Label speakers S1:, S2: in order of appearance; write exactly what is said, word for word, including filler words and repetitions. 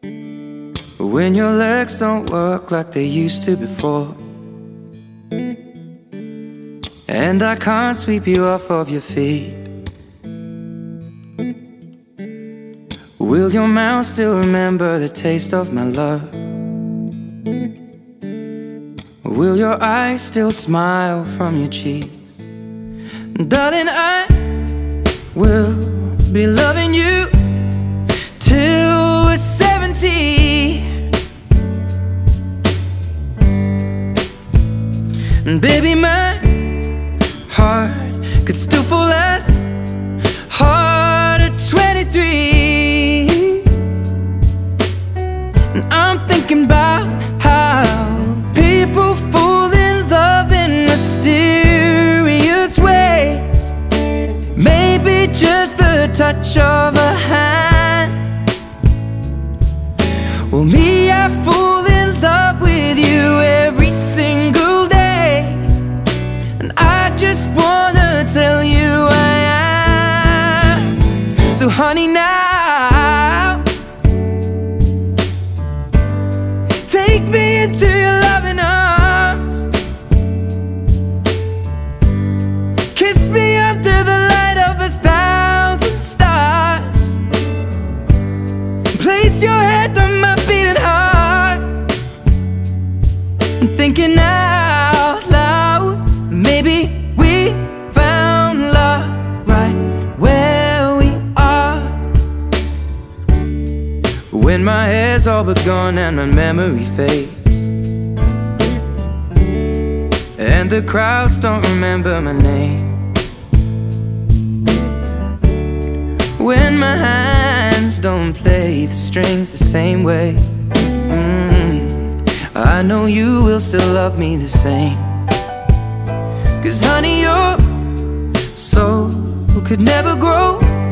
S1: when your legs don't work like they used to before, and I can't sweep you off of your feet. Will your mouth still remember the taste of my love? Will your eyes still smile from your cheeks? Darling, I will be loving you till we're seventy. And baby, my heart could still fall as hard at twenty-three. And I'm thinking about how people fall in love in mysterious ways. Maybe just the touch of a hand. Well, me, I fall in love with you every single day, and I just wanna tell you I am. So honey, now take me into your loving arms. Kiss me under the light of a thousand stars. Place your head on my beating heart. I'm thinking out loud, maybe we found love right where we are. When my hair's all but gone and my memory fades, and the crowds don't remember my name, when my hands don't play the strings the same way, mm, I know you will still love me the same. Cause honey, your soul could never grow